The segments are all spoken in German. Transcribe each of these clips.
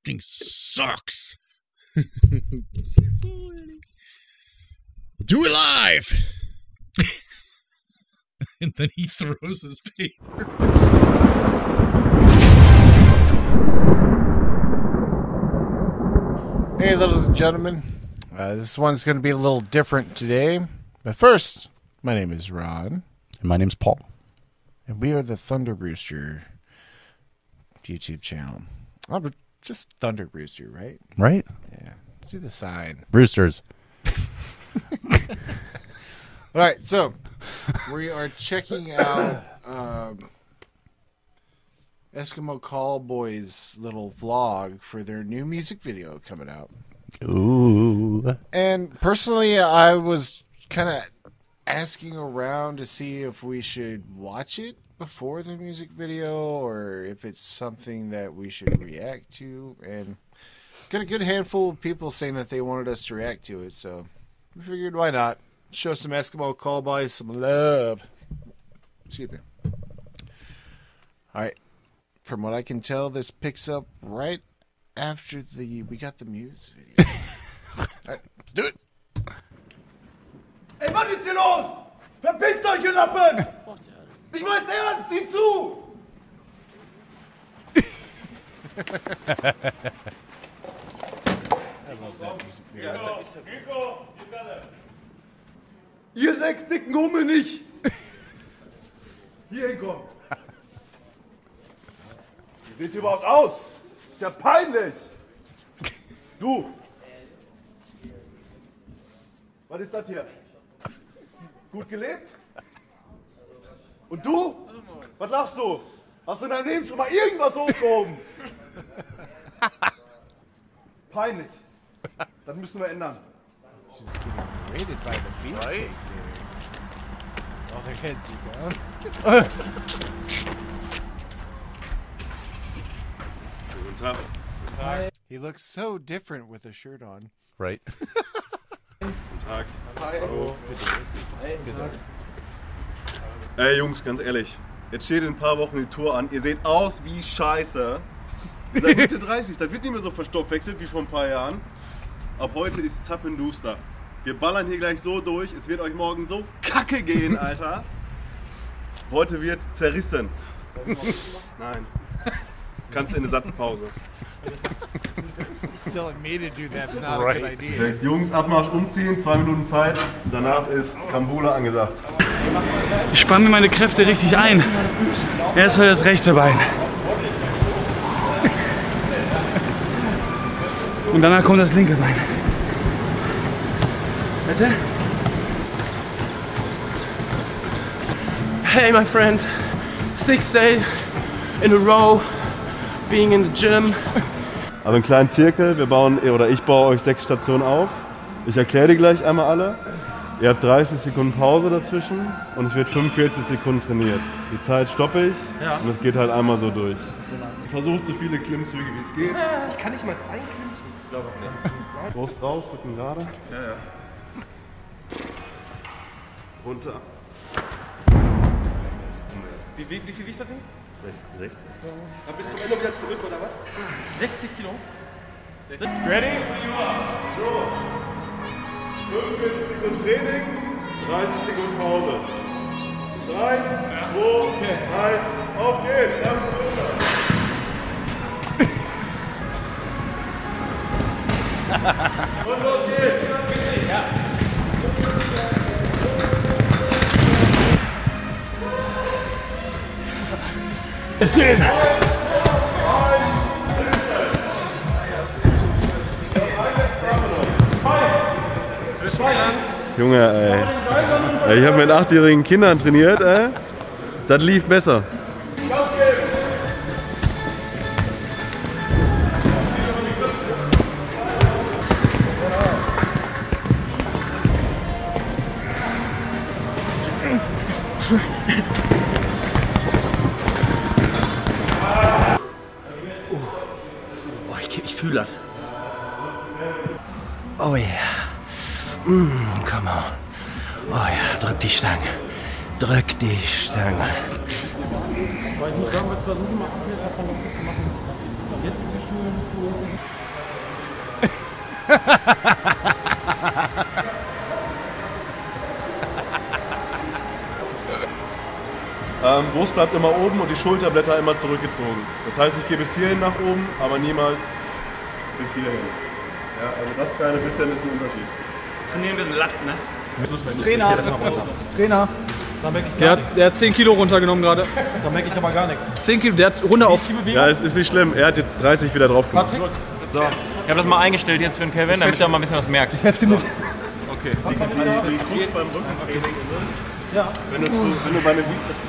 thing sucks. Do it live. And then he throws his paper. Hey, ladies and gentlemen. This one's going to be a little different today. But first, my name is Ron. And my name's Paul. And we are the Thunder Brewster YouTube channel. Oh, but just Thunder Brewster, right? Right? Yeah. See the sign. Roosters. All right, so we are checking out Eskimo Callboy's little vlog for their new music video coming out. Ooh. And personally, I was kind of asking around to see if we should watch it before the music video or if it's something that we should react to. And got a good handful of people saying that they wanted us to react to it, so we figured why not? Show some Eskimo Callboy some love. Excuse me. All right. From what I can tell, this picks up right after we got the music video. All right, let's do it. Ey, was ist hier los? Verpisst euch, ihr Lappen! Ich mein's ernst, sieh zu! I love that music video. Ihr sechs dicken Hummel nicht! Hier hinkommen! Wie seht ihr überhaupt aus? Ist ja peinlich! Du! Was ist das hier? Gut gelebt? Und du? Was lachst du? Hast du in deinem Leben schon mal irgendwas hochgehoben? Peinlich. Das müssen wir ändern. Just getting raided by the beefcake there. All their heads are down. Guten Tag. He looks so different with a shirt on. Right? Guten Tag. Hallo. Ey Jungs, ganz ehrlich. Jetzt steht in ein paar Wochen die Tour an. Ihr seht aus wie Scheiße. Ihr seid Mitte 30. Das wird nicht mehr so verstoffwechselt wie vor ein paar Jahren. Ab heute ist zappenduster. Wir ballern hier gleich so durch. Es wird euch morgen so kacke gehen, Alter. Heute wird zerrissen. Nein. Kannst in eine Satzpause. Telling me to do that's not a good idea. Direkt Jungs, Abmarsch umziehen, 2 Minuten Zeit. Danach ist Kambula angesagt. Ich spanne mir meine Kräfte richtig ein. Erst das rechte Bein. Und danach kommt das linke Bein. Bitte? Hey my friends, 6 days in a row being in the gym. Also einen kleinen Zirkel, ich baue euch 6 Stationen auf. Ich erkläre die gleich einmal alle. Ihr habt 30 Sekunden Pause dazwischen und es wird 45 Sekunden trainiert. Die Zeit stoppe ich und es geht halt einmal so durch. Versucht so viele Klimmzüge wie es geht. Ich kann nicht mal einen Klimmzug. Ich glaube auch nicht. Brust raus, Rücken gerade. Ja. Runter. Wie viel wiegt das Ding? 60. Dann bis zum Ende wieder zurück, oder was? 60 Kilo. Ready? So. 45 Sekunden Training, 30 Sekunden Pause. 3, 2, 1, auf geht's. Erste Runde. Und los geht's. Ja. Erzähl! Junge, ey. Ich habe mit 8-jährigen Kindern trainiert, ey. Das lief besser. Ich fühle das. Oh yeah. Come on. Oh ja, drück die Stange. Drück die Stange. Aber ich muss sagen, was versuchen wir auch davon, was zu machen. Jetzt ist die Schuhe nicht so. Brust bleibt immer oben und die Schulterblätter immer zurückgezogen. Das heißt, ich gehe bis hierhin nach oben, aber niemals bis hierhin. Ja, also das kleine bisschen ist ein Unterschied. Das trainieren wir mit Latt, ne? Trainer. Der hat 10 Kilo runtergenommen gerade. Da merke ich aber gar nichts. 10 Kilo, der hat runter auf. Ja, es ist nicht schlimm. Er hat jetzt 30 wieder drauf gemacht. So, ich habe das mal eingestellt jetzt für den Kevin, damit er mal ein bisschen was merkt. Ich helfe dir mit. Okay. Die Kunst beim Rückentraining ist es. Ja. Wenn du meine Bizeps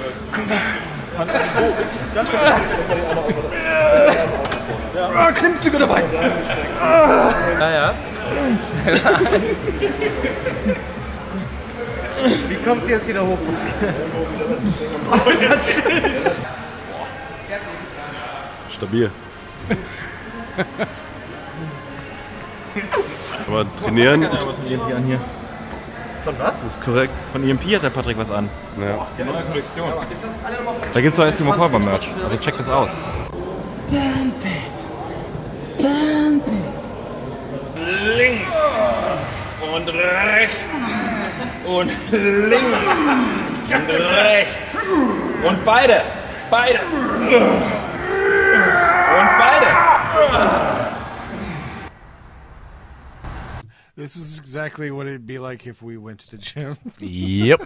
hörst. Klimmzüge dabei. Ja. Wie kommst du jetzt wieder hoch? Stabil. Aber trainieren. Was von EMP an hier? Von was? Das ist korrekt. Von EMP hat der Patrick was an. Ja. Die neue Kollektion. Da gibt's so Eskimo Cowboy Merch. Also checkt das aus. Links und rechts und links und rechts Und beide! Beide! Und beide! This is exactly what it'd be like if we went to the gym. Yep.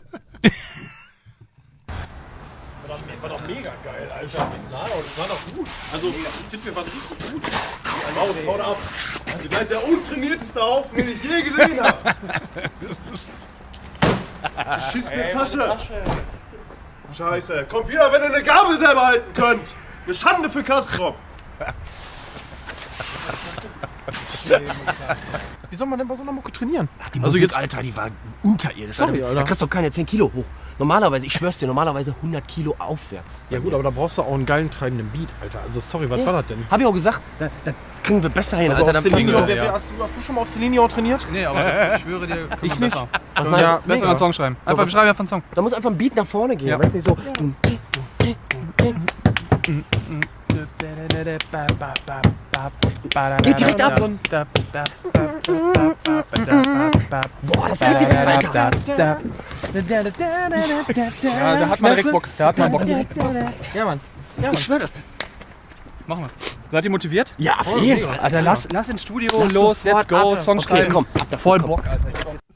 War doch mega geil, Alter. Das war doch gut. Also, ich finde, wir waren richtig gut. Raus, haut ab. Also, seid der untrainierteste Haufen, den ich je gesehen habe. Beschissene Tasche. Scheiße. Kommt wieder, wenn ihr eine Gabel selber halten könnt. Eine Schande für Kastrop. Wie soll man denn bei so einer Mucke trainieren? Ach, die Musik, jetzt, Alter, die war unterirdisch. Sorry, Alter. Da kriegst du doch keine 10 Kilo hoch. Normalerweise, ich schwör's dir, normalerweise 100 Kilo aufwärts. Ja gut, aber da brauchst du auch einen geilen treibenden Beat, Alter. Also sorry, was war das denn? Hab ich auch gesagt, da kriegen wir besser hin, Also Alter. auf Da passt Selenio, es. hast du schon mal auf Selenio trainiert? Nee, aber das, ich schwöre dir, Ich nicht. besser. Was meinst Ja, du? besser einen Song schreiben. Einfach schreiben einfach einen Song. Da muss einfach ein Beat nach vorne gehen, Ja. weißt du, nicht so. Geht direkt ab. Boah, das geht direkt, Alter. Ja, da hat man direkt Bock. Da hat man Bock. Ja, Mann. Ich schwör das. Machen wir. Seid ihr motiviert? Ja, auf jeden Fall. Alter, lass ins Studio, Lass los, let's sofort go, ab. Song Okay, schreiben. komm, ab dafür, Voll komm. Bock, Alter.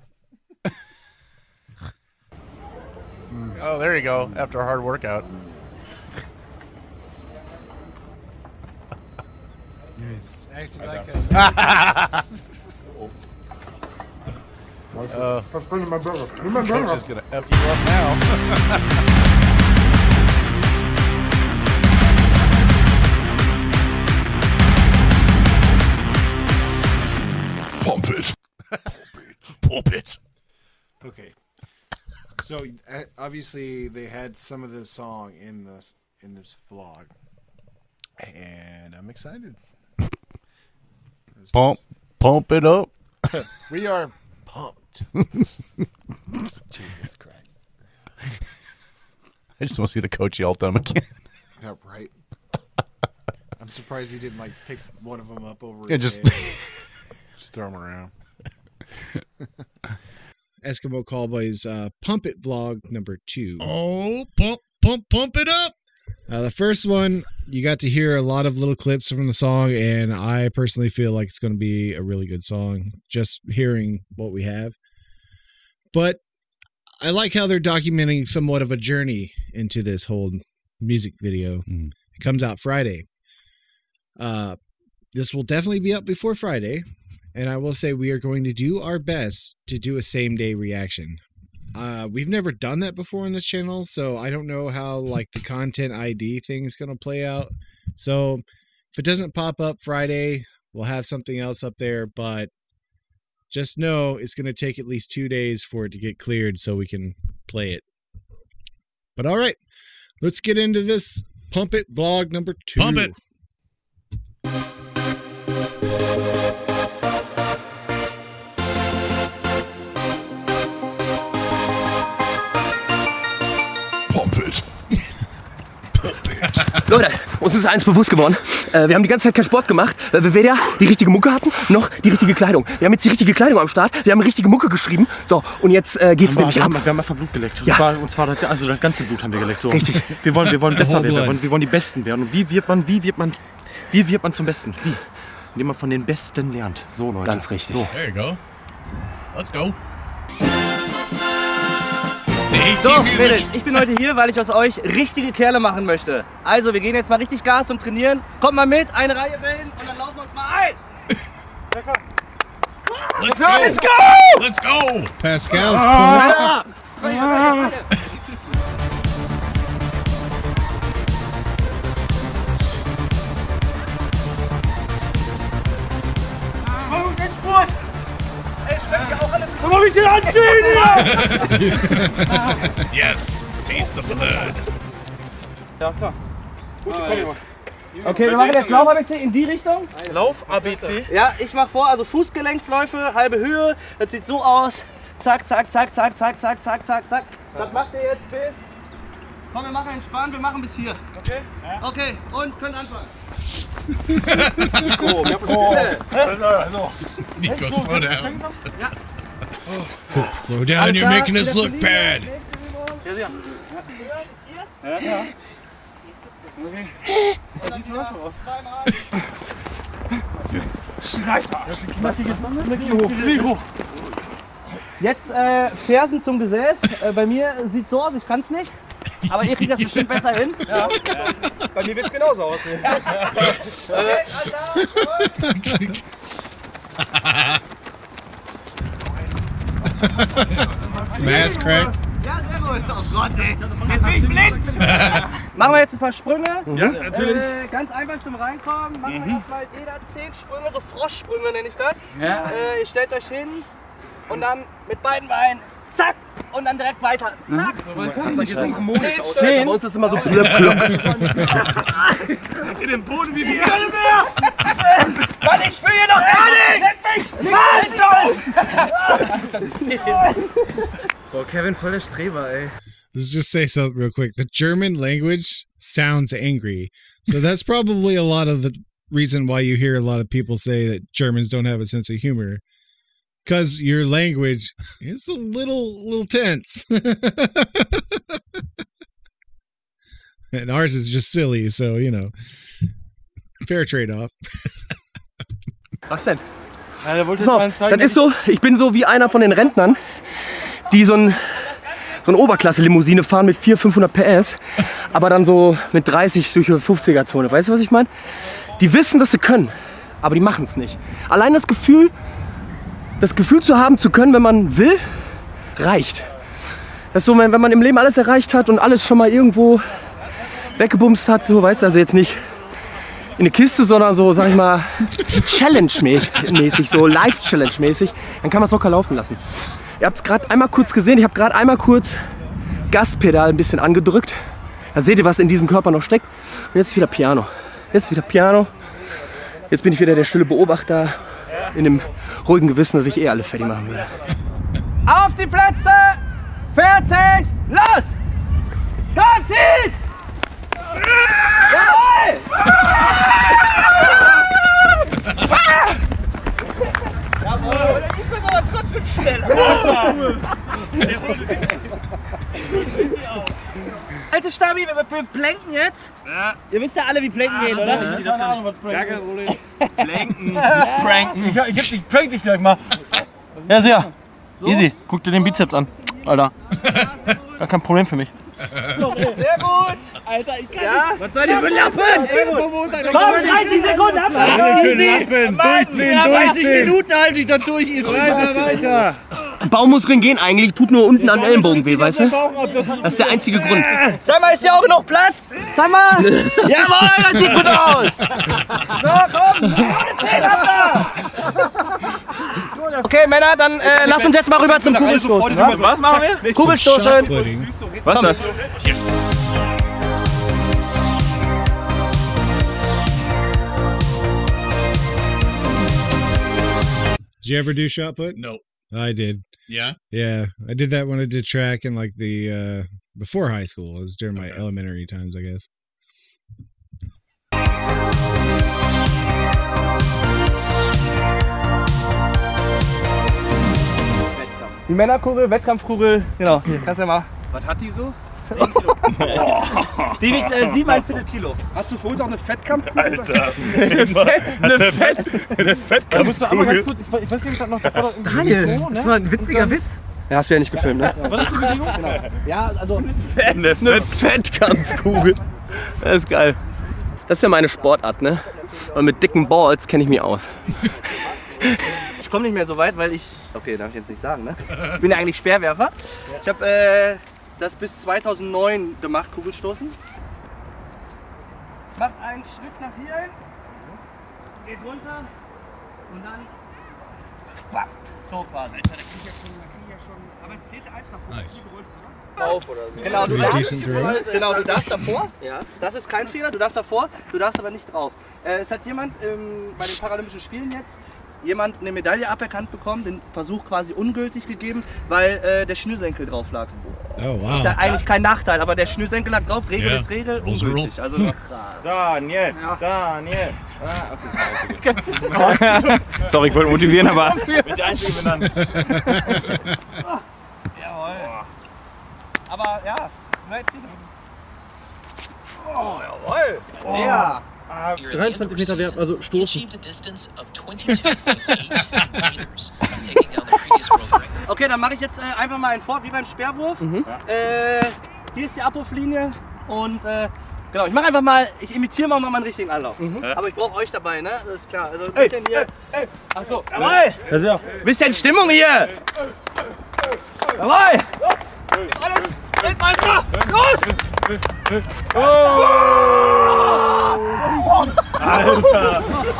Oh, there you go. After a hard workout. It's acted like a... Coach is gonna F you up now. Pump it. Pump it. Okay. So obviously they had some of this song in this vlog, and I'm excited. Pump it up. We are pumped. Jesus Christ! I just want to see the coach yell at them again. Yeah, right. I'm surprised he didn't like pick one of them up over. Yeah, his just head. just throw them around. Eskimo Callboys Pump It vlog number 2. Oh, pump it up. The first one, you got to hear a lot of little clips from the song, and I personally feel like it's going to be a really good song, just hearing what we have. But I like how they're documenting somewhat of a journey into this whole music video. Mm. It comes out Friday. This will definitely be up before Friday. And I will say we are going to do our best to do a same-day reaction. We've never done that before on this channel, so I don't know how like the content ID thing is going to play out. So if it doesn't pop up Friday, we'll have something else up there, but just know it's going to take at least 2 days for it to get cleared so we can play it. But all right, let's get into this Pump It vlog number 2. Pump it. No, Leute, uns ist eins bewusst geworden. Wir haben die ganze Zeit keinen Sport gemacht, weil wir weder die richtige Mucke hatten, noch die richtige Kleidung. Wir haben jetzt die richtige Kleidung am Start, wir haben richtige Mucke geschrieben. So, und jetzt geht's nämlich ab. Wir haben einfach Blut geleckt. Ja. Und zwar also das ganze Blut haben wir geleckt. So. Richtig. Wir wollen besser werden, wir wollen die Besten werden. Und wie wird man zum Besten? Wie? Indem man von den Besten lernt. So, Leute. Ganz richtig. So. There you go. Let's go. So, Mädels, ich bin heute hier, weil ich aus euch richtige Kerle machen möchte. Also, wir gehen jetzt mal richtig Gas und trainieren. Kommt mal mit, eine Reihe bilden und dann laufen wir uns mal ein. Let's go. Let's go! Let's go. Pascal's Ja. Guck mal, wie ich den anstehen! Yes. Taste the blood. Ja, klar. Gut, komm mal. Okay, wir machen jetzt Lauf-ABC in die Richtung. Lauf-ABC? Ja, ich mach vor, also Fußgelenksläufe, halbe Höhe. Das sieht so aus. Zack, zack, zack, zack, zack, zack, zack, zack, zack. Das macht ihr jetzt bis... Komm, wir machen entspannt, wir machen bis hier. Okay? Ja. Okay, und könnt anfangen. Nico, slow down. Ja. Slow down, you're making us look bad. Ja. Okay. Jetzt Fersen zum Gesäß. Bei mir sieht so aus, ich kann's nicht. Aber ihr kriegt das bestimmt besser hin. Ja. Bei mir wird's genauso aussehen. Some ass crack. Ja, sehr gut. Oh Gott, ey. Jetzt bin ich blind. Machen wir jetzt ein paar Sprünge. Ja, natürlich. Ganz einfach zum Reinkommen. Machen wir erstmal jeder 10 Sprünge, so Froschsprünge nenne ich das. Ja. Ihr stellt euch hin und dann mit beiden Beinen. Zack! Und dann direkt weiter. Zack! Bei uns ist immer so Glöck. In den Boden wie die Erde mehr! Mann, ich spüre hier noch gar nichts! Mann! Boah, Kevin, voll der Streber, ey. Let's just say something real quick. The German language sounds angry. So that's probably a lot of the reason why you hear a lot of people say that Germans don't have a sense of humor. Because your language is a little tense. And ours is just silly, so, you know. Fair trade-off. Was denn? Ja, Pass mal auf, das ist so, ich bin so wie einer von den Rentnern, die so eine Oberklasse-Limousine fahren mit 400-500 PS, aber dann so mit 30 durch die 50er-Zone. Weißt du, was ich meine? Die wissen, dass sie können, aber die machen es nicht. Allein das Gefühl zu haben, zu können, wenn man will, reicht. Das ist so, wenn man im Leben alles erreicht hat und alles schon mal irgendwo weggebumst hat, so, weißt du, also jetzt nicht in eine Kiste, sondern so, sag ich mal, Challenge-mäßig, so Live-Challenge-mäßig, dann kann man es locker laufen lassen. Ihr habt es gerade einmal kurz gesehen, ich habe gerade einmal kurz Gaspedal ein bisschen angedrückt. Da seht ihr, was in diesem Körper noch steckt. Und jetzt ist wieder Piano. Jetzt bin ich wieder der stille Beobachter in dem ruhigen Gewissen, dass ich alle fertig machen würde. Auf die Plätze! Fertig! Los! Komm, zieht! Jawohl! Jawohl! Ich bin aber trotzdem schneller. Alte Stabi, wir planken jetzt. Ja. Ihr wisst ja alle, wie planken geht, oder? Keine Ahnung, was planken ist. Planken. Pranken. Ich prank dich gleich mal. Ja, sehr. So? Easy. Guck dir den Bizeps an. Alter. Gar kein Problem für mich. Sehr gut. Alter, ich kann nicht. Was soll die für Lappen? Komm, 30 Sekunden ab. Durchziehen, 30 Minuten halte ich dann durch. weiter. Baummuskeln gehen eigentlich, tut nur unten am Ellenbogen weh, weißt du? Das ist der einzige Grund. Sag mal, ist hier auch genug Platz? Sag mal. Jawohl, das sieht gut aus. So, komm. 10 ab da. Okay, Männer, dann lass uns jetzt mal rüber zum Kugelstoßen. Was machen wir? Kugelstoßen. Was ist das? Did you ever do shot put? No. I did. Yeah. Yeah, I did that when I did track in like the before high school. It was during my elementary times, I guess. Männerkugel, Wettkampfkugel. Genau, hier, kannst du ja mal. Was hat die so? 10 Kilo. Die wiegt 7,25 Kilo. Hast du für uns auch eine Fettkampfkugel? Alter. eine Fettkampfkugel. Da musst du einmal ganz kurz, ich weiß nicht, noch Daniel, so, ne? das war ein witziger Witz. Ja, hast du ja nicht gefilmt, ne? Was ist die Bewegung? Genau. Ja, also Eine Fettkampfkugel. Das ist geil. Das ist ja meine Sportart, ne? Und mit dicken Balls kenne ich mich aus. ich komme nicht mehr so weit, weil ich... Okay, darf ich jetzt nicht sagen, ne? Ich bin ja eigentlich Speerwerfer. Ich habe das bis 2009 gemacht, Kugelstoßen. Mach einen Schritt nach hier hin, geht runter und dann... Bam. So quasi. Aber es zählt der Eis nach oben. Nice. Auf oder so. Genau, du darfst davor. Ja. Das ist kein Fehler, du darfst davor, du darfst aber nicht drauf. Es hat jemand bei den Paralympischen Spielen jetzt eine Medaille aberkannt bekommen, den Versuch quasi ungültig gegeben, weil der Schnürsenkel drauf lag. Oh, wow. Ist ja eigentlich kein Nachteil, aber der Schnürsenkel lag drauf, Regel Ja. ist Regel, Rules are ungültig. Also Daniel, Daniel. Okay. Sorry, ich wollte motivieren, aber mit der Einzige benannt. Jawohl. Aber ja, oh, jawohl. Ja. 23 Meter Wert, also stoßen. Okay, dann mache ich jetzt einfach mal einen Fort wie beim Speerwurf. Hier ist die Abwurflinie und genau, ich mache einfach mal, ich imitiere mal meinen richtigen Anlauf. Aber ich brauche euch dabei, ne? Das ist klar. Also ein bisschen hier. Achso, jawohl! Bisschen Stimmung hier! Jawohl! Weltmeister! Los! Alter!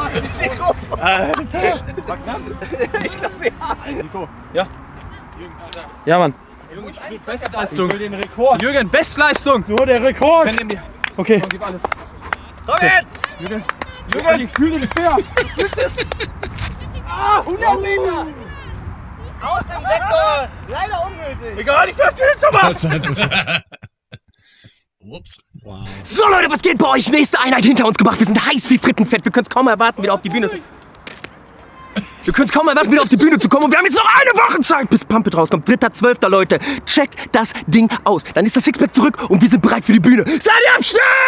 War knapp? Ich glaube ja. Nico, ja? Ja, Mann. Bestleistung. Ich will den Rekord. Jürgen, Bestleistung. Nur der Rekord. Okay. Gib alles. Komm jetzt! Jürgen, ich fühle den Speer. Du fühlst es? 100 Meter! Aus dem Sektor! Leider ungültig! Egal, ich verstehe es aber! Whoops. Wow. So Leute, was geht bei euch? Nächste Einheit hinter uns gebracht. Wir sind heiß wie Frittenfett. Wir können es kaum erwarten, wieder auf die Bühne zu... Wir können es kaum erwarten, wieder auf die Bühne zu kommen. Und wir haben jetzt noch eine Woche Zeit, bis Pumpit rauskommt. 3.12. Leute. Checkt das Ding aus. Dann ist das Sixpack zurück und wir sind bereit für die Bühne. Seid ihr am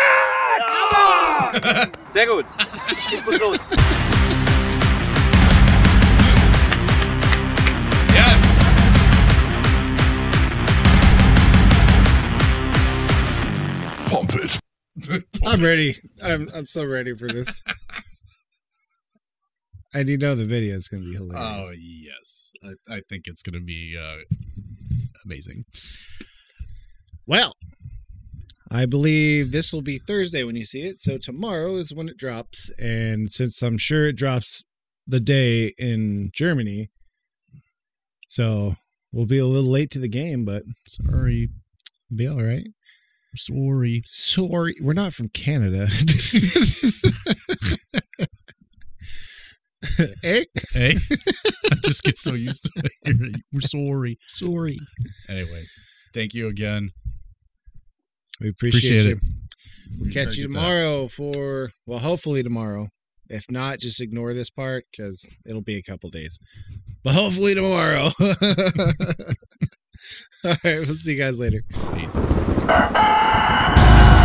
Start? Sehr gut. Ich muss los. Yes. Pump it. I'm ready. I'm so ready for this. And you know the video is going to be hilarious. Oh yes, I think it's going to be amazing. Well, I believe this will be Thursday when you see it. So tomorrow is when it drops. And since I'm sure it drops the day in Germany, so we'll be a little late to the game, but Sorry. be all right. Sorry. Sorry. We're not from Canada. Hey? Hey. I just get so used to it. We're sorry. Sorry. Anyway, thank you again. We appreciate you. it. We'll catch you tomorrow for, well, hopefully tomorrow. If not, just ignore this part because it'll be a couple days. But hopefully tomorrow. All right, we'll see you guys later. Peace.